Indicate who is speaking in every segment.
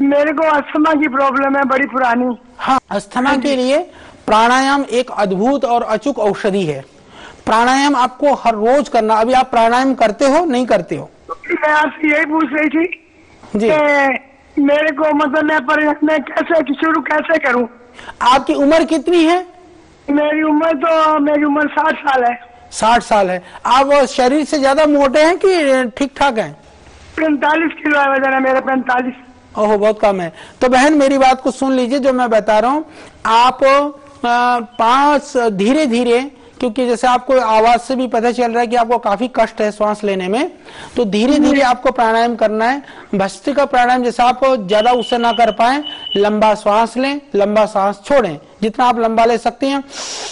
Speaker 1: मेरे को अस्थमा की प्रॉब्लम है, बड़ी पुरानी।
Speaker 2: हाँ, अस्थमा के लिए प्राणायाम एक अद्भुत और अचूक औषधि है। प्राणायाम आपको हर रोज करना। अभी आप प्राणायाम करते हो, नहीं करते हो?
Speaker 1: मैं आपसे यही पूछ रही थी
Speaker 2: जी।
Speaker 1: कि मेरे को मतलब मैं कैसे शुरू कैसे करूं?
Speaker 2: आपकी उम्र कितनी है?
Speaker 1: मेरी उम्र 60 साल है।
Speaker 2: 60 साल है। आप शरीर से ज्यादा मोटे हैं कि ठीक ठाक हैं?
Speaker 1: 45 किलो है वजन है मेरा, 45।
Speaker 2: ओहो, बहुत कम है। तो बहन मेरी बात को सुन लीजिए, जो मैं बता रहा हूँ। आप पांच धीरे धीरे, क्योंकि जैसे आपको आवाज से भी पता चल रहा है कि आपको काफी कष्ट है सांस लेने में, तो धीरे धीरे आपको प्राणायाम करना है। भस्त्रिका प्राणायाम, जैसे आप ज्यादा उससे ना कर पाए, लंबा श्वास लें, लंबा सांस छोड़ें। जितना आप लंबा ले सकते हैं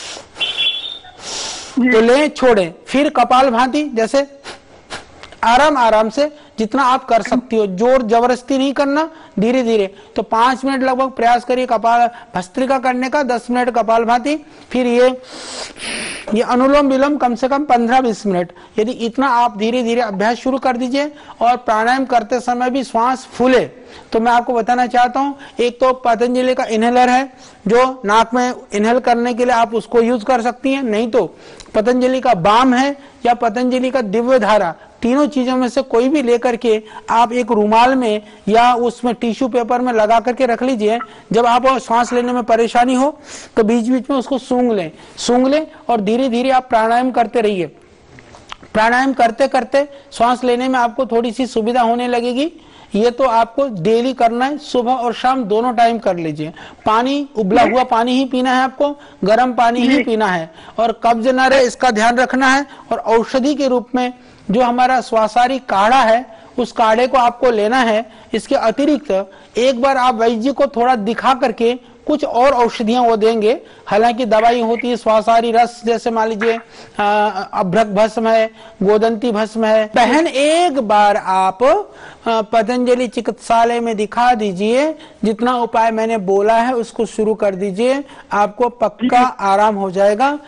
Speaker 2: तो लें, छोड़ें। फिर कपाल भाती, जैसे आराम आराम से जितना आप कर सकती हो, जोर जबरदस्ती नहीं करना, धीरे धीरे। तो 5 मिनट लगभग प्रयास करिए कपाल भस्त्रिका करने का, 10 मिनट कपाल भाती, फिर ये अनुलोम विलोम कम से कम 15-20 मिनट। यदि इतना आप धीरे धीरे अभ्यास शुरू कर दीजिए, और प्राणायाम करते समय भी श्वास फूले, तो मैं आपको बताना चाहता हूं, एक तो पतंजलि का इनहेलर है, जो नाक में इनहेल करने के लिए आप उसको यूज कर सकती हैं। नहीं तो पतंजलि का बाम है या पतंजलि का दिव्य धारा, तीनों चीजों में से कोई भी लेकर के आप एक रुमाल में या उसमें टिश्यू पेपर में लगा करके रख लीजिए। जब आप सांस लेने में परेशानी हो तो बीच बीच में उसको सूंघ लें और धीरे धीरे आप प्राणायाम करते रहिए। प्राणायाम करते करते सांस लेने में आपको थोड़ी सी सुविधा होने लगेगी। ये तो आपको डेली करना है, सुबह और शाम दोनों टाइम कर लीजिए। पानी, उबला हुआ पानी ही पीना है आपको, गर्म पानी ही पीना है, और कब्ज न रहे इसका ध्यान रखना है। और औषधि के रूप में जो हमारा स्वासारी काढ़ा है, उस काढ़े को आपको लेना है। इसके अतिरिक्त एक बार आप वैद्य जी को थोड़ा दिखा करके कुछ और औषधियां वो देंगे। हालांकि दवाई होती है स्वासारी रस, जैसे मान लीजिए अभ्रक भस्म है, गोदंती भस्म है। बहन एक बार आप पतंजलि चिकित्सालय में दिखा दीजिए, जितना उपाय मैंने बोला है उसको शुरू कर दीजिए, आपको पक्का आराम हो जाएगा।